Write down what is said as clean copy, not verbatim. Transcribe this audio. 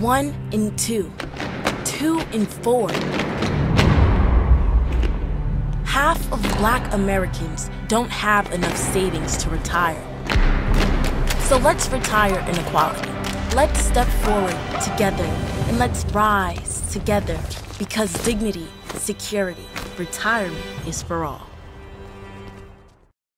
1 in 2, 2 in 4. Half of Black Americans don't have enough savings to retire. So let's retire inequality. Let's step forward together and let's rise together because dignity, security, retirement is for all.